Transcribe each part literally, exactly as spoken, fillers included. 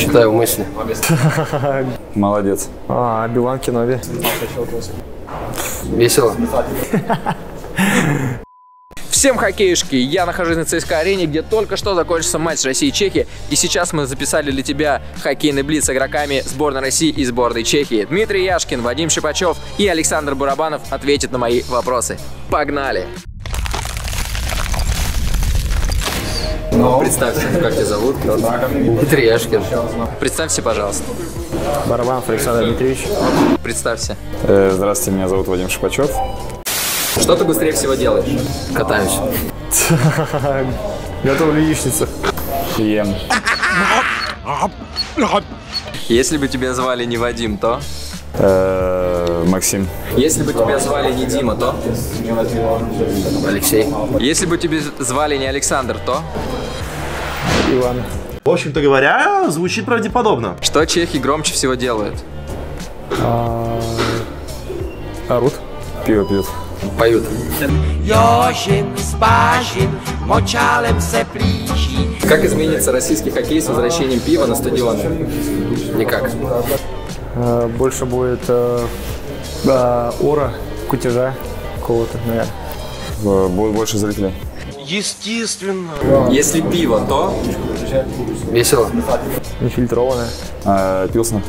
Читаю мысли. Молодец. А, Билан Кенови. Весело. Всем хоккеюшки! Я нахожусь на ЦСКА-арене, где только что закончился матч России и Чехии. И сейчас мы записали для тебя хоккейный блиц с игроками сборной России и сборной Чехии. Дмитрий Яшкин, Вадим Шипачев и Александр Бурабанов ответят на мои вопросы. Погнали! Представься, как тебя зовут? Дмитрий Яшкин. Представься, пожалуйста. Барабанов Александр Дмитриевич. Представься. Э, здравствуйте, меня зовут Вадим Шипачев. Что ты быстрее всего делаешь? Катаюсь. Готовлю яичницу. Ем. Если бы тебя звали не Вадим, то? Э, Максим. Если бы тебя звали не Дима, то? Алексей. Если бы тебя звали не Александр, то? Иван. В общем-то говоря, звучит правдеподобно. Что чехи громче всего делают? А... Орут. Пиво пьют. Поют. Как изменится российский хоккей с возвращением пива на стадионы? Никак. А, больше будет а, а, ора, кутежа какого-то, наверное. Э, Будет больше зрителей. Естественно. Если пиво, то? Весело. Нефильтрованное. Э, Пилснер.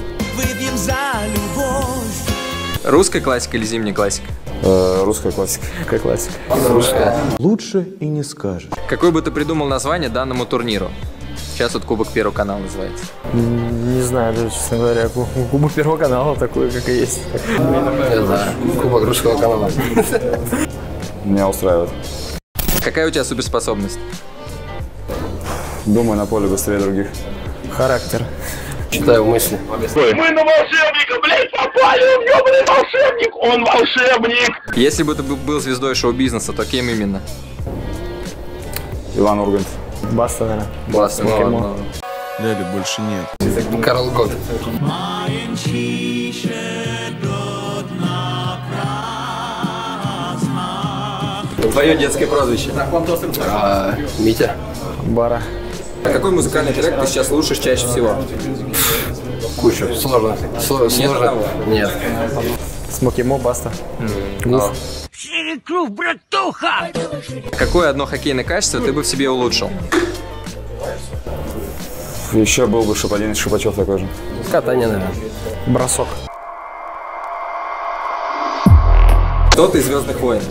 Русская классика или зимняя классика? Э, Русская классика. Какая классика. Русская. Лучше и не скажешь. Какой бы ты придумал название данному турниру? Сейчас вот Кубок Первого канала называется. М, Не знаю даже, честно говоря, ку- Кубок Первого канала такой, как и есть. Я знаю. Кубок русского канала. Меня устраивает. Какая у тебя суперспособность? Думаю на поле быстрее других. Характер. Читаю мысли. Мы на волшебника, блядь, попали! Он ёбаный волшебник! Он волшебник! Если бы ты был- был звездой шоу-бизнеса, то кем именно? Иван Ургант. Баста, наверное. Баста. Покемон. Ляли больше нет. Карл Гот. Твое детское прозвище. А, Митя. Бара. А какой музыкальный трек ты сейчас слушаешь чаще всего? Куча. Сложно. Сло- Нет Сложно. одного? Нет. Смокимо, Баста. А, Какое одно хоккейное качество ты бы в себе улучшил? Еще был бы Шип- один Шипачев такой же. Катание, наверное. Бросок. Кто ты из «Звездных войн»?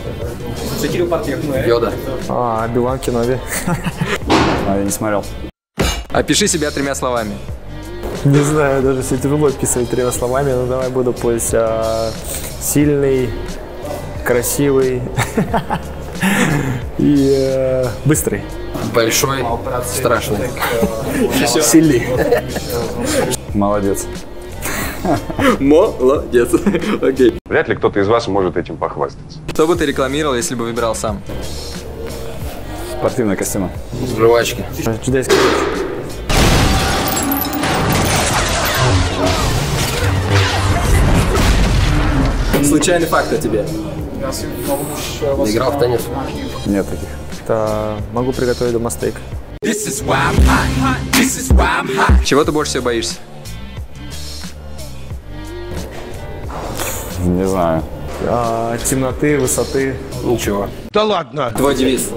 Йода. А, Билан Кенови. А я не смотрел. Опиши себя тремя словами. Не знаю, даже себе тяжело описывать тремя словами, но давай буду пусть а, сильный, красивый и э, быстрый. Большой. Страшный. Сильный. Молодец. Молодец. Окей. Вряд ли кто-то из вас может этим похвастаться. Что бы ты рекламировал, если бы выбирал сам? Спортивные костюмы. Жвачки. Джедайский ключ. Случайный факт о тебе. Играл в теннис. Нет таких. Это могу приготовить дома стейк. Чего ты больше всего боишься? Не знаю. А, темноты, высоты. Ничего. Твой девиз.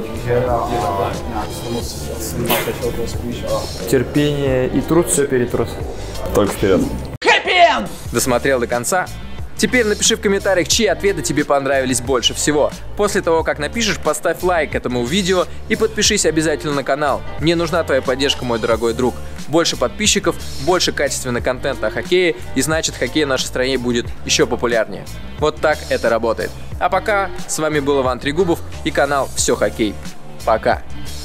Терпение и труд все перетрут. Только вперед. Досмотрел до конца? Теперь напиши в комментариях, чьи ответы тебе понравились больше всего. После того, как напишешь, поставь лайк этому видео и подпишись обязательно на канал. Мне нужна твоя поддержка, мой дорогой друг. Больше подписчиков, больше качественного контента о хоккее, и значит, хоккей в нашей стране будет еще популярнее. Вот так это работает. А пока, с вами был Иван Трегубов и канал Все Хоккей. Пока.